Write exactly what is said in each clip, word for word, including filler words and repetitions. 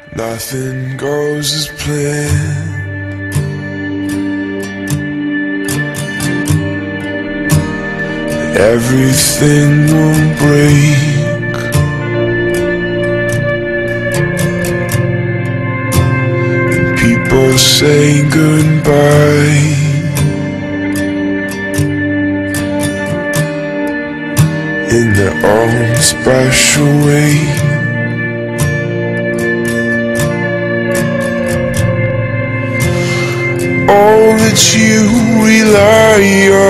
Nothing goes as planned. Everything will break. And people say goodbye. In their own special way. All that you rely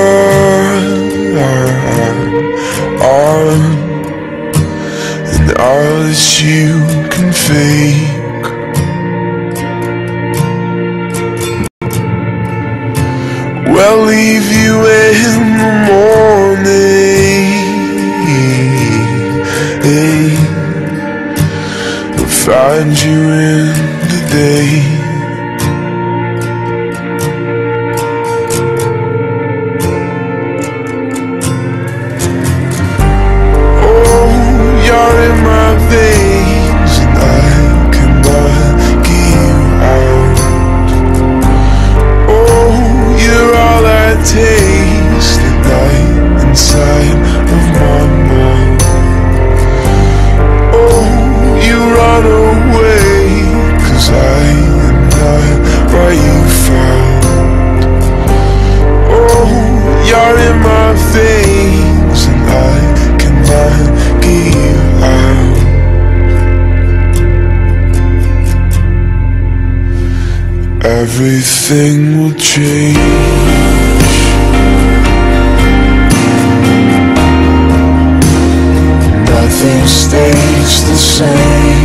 on, on, and all that you can fake. We'll leave you in the morning. We'll find you in the day. Taste the night inside of my mind. Oh, you run away, 'cause I am not what you found. Oh, you're in my veins and I cannot get you out. Everything will change. Nothing stays the same.